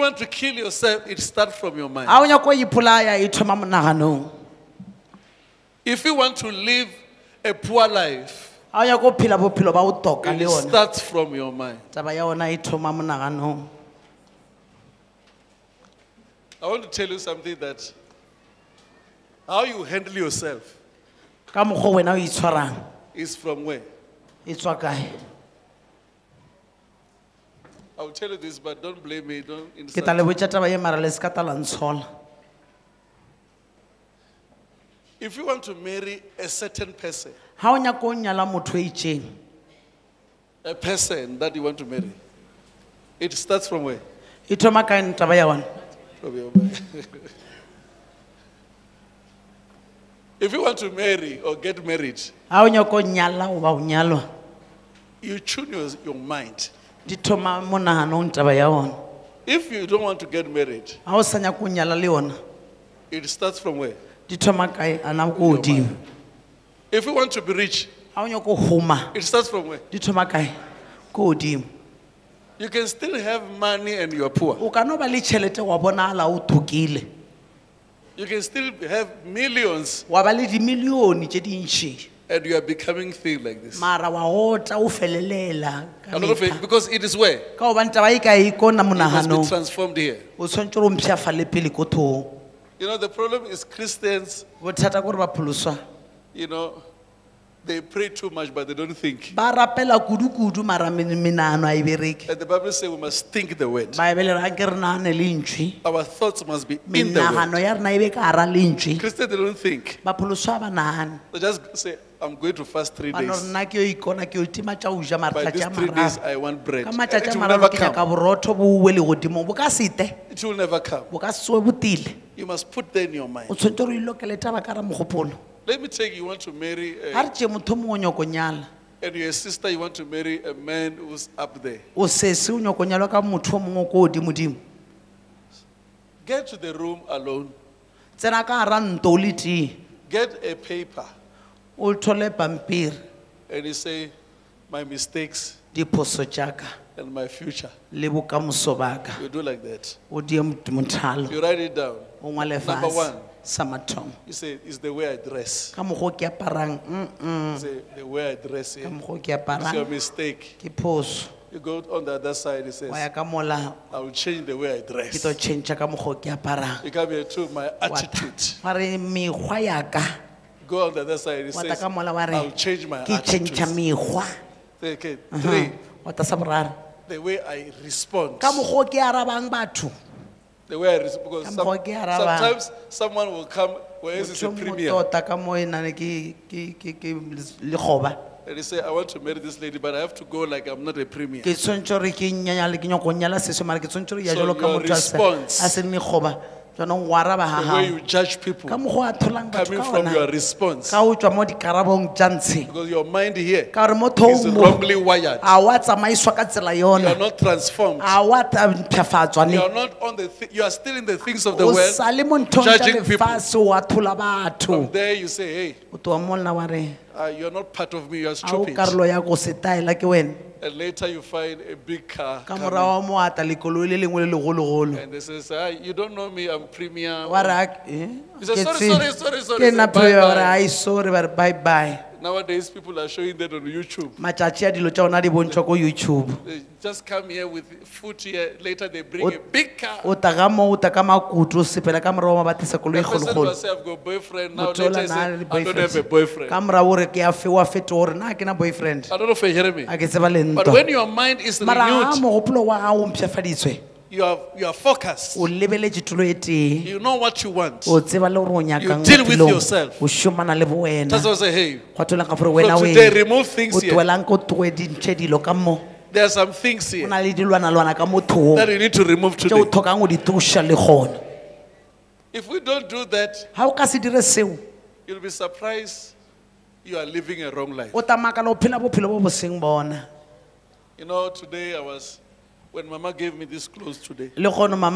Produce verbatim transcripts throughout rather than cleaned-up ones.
want to kill yourself, it starts from your mind. If you want to live a poor life, it starts from your mind. I want to tell you something, that how you handle yourself is from where? I will tell you this, but don't blame me. Don't insult me. If you want to marry a certain person, a person that you want to marry, it starts from where? From your mind. If you want to marry or get married, you tune your, your mind. If you don't want to get married, it starts from where? If you want to be rich, it starts from where? You can still have money and you are poor. You can still have millions and you are becoming things like this. I don't know if, because it is where? It must be transformed here. You know, the problem is Christians, you know, they pray too much, but they don't think. And the Bible says we must think the word. Our thoughts must be in the word. Christians, they don't think. They just say, I'm going to fast three days. By these three days, I want bread. And it will never come. It will never come. You must put that in your mind. Let me take you, you want to marry a, and your sister, you want to marry a man who's up there. Get to the room alone. Get a paper. And you say, my mistakes and my future. You do like that. You write it down. Number one. You say, it's the way I dress. You say, the way I dress here. It's your mistake. You go on the other side, it says, I will change the way I dress. You come here too, my attitude. Go on the other side, it says, I will change my attitude. Okay, three, the way I respond. The way I respond, because some, sometimes someone will come where it's a premiere. And they say, I want to marry this lady, but I have to go like I'm not a premier. So your response, the way you judge people, coming from your response. Because your mind here is wrongly wired. You are not transformed. You are not on the th you are still in the things of the world, judging people. From there you say, hey, uh, you are not part of me, you are stupid. And later you find a big car coming. And they say, ah, you don't know me, I'm premier. You say, sorry, sorry, sorry, sorry. Say, bye, bye. Bye, bye. Nowadays people are showing that on YouTube. They just come here with food here, later they bring a big car. The person will say, I've got a boyfriend, now later say, I don't have a boyfriend. I don't know if you hear me. But when your mind is renewed, you are, you are focused. You know what you want. You deal with yourself. That's why I say, hey, so today remove things here. There are some things here that you need to remove today. If we don't do that, you'll be surprised you are living a wrong life. You know, today I was, when Mama gave me this clothes today, I,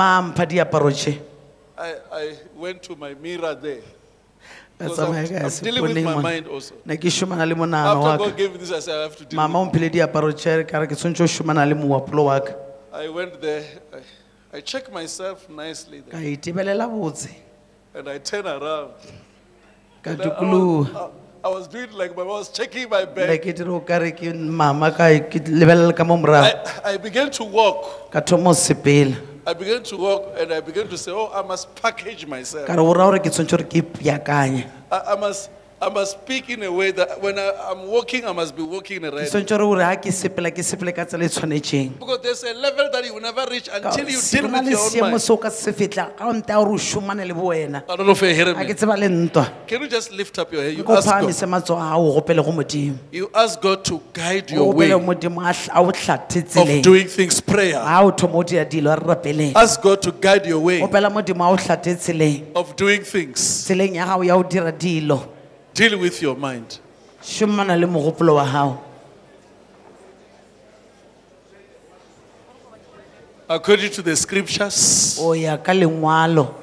I went to my mirror there. I'm, I'm dealing with my mind also. After God gave me this, I said I have to deal with it. I went there. I, I check myself nicely ka there, itibelela botse and I turn around. ka And I, I, dukuluga was, I was doing it like my mom was checking my le back. ke dire o kare ke mama ka ke lebelela ka mo morago I, I began to walk. ka thomo sepela I began to walk, and I began to say, "Oh, I must package myself. ka re o ra gore ke tshwanetse gore ke ipeakanye I, I must, I must speak in a way that when I, I'm walking, I must be walking in the ke right way." tshwanetse gore ore ha ke sepela ke sepele ka tsela e tshwanetseng Because there's a level that you will never reach Ka until you se deal na with le your own seemo mind. se o ka se fetla ga o nte ya gore o šomane le bo wena I don't know if you're hearing ga ke me. tseba le ntwa Can you just lift up your head? You ko ask God. phahamise matsogo a o gopele go modimo You ask God to guide o your way gopele of modimo a hl- a o tlhathe tseleng doing things. Prayer. ga o thomo o dira dilo a re rapeleng Ask God to guide your way opela modimo a o tlhathe tseleng of doing things. tseleng ya gago ya o dira dilo Deal with your mind. šomana le mogopolo wa gago According to the scriptures, o ya ka lengwalo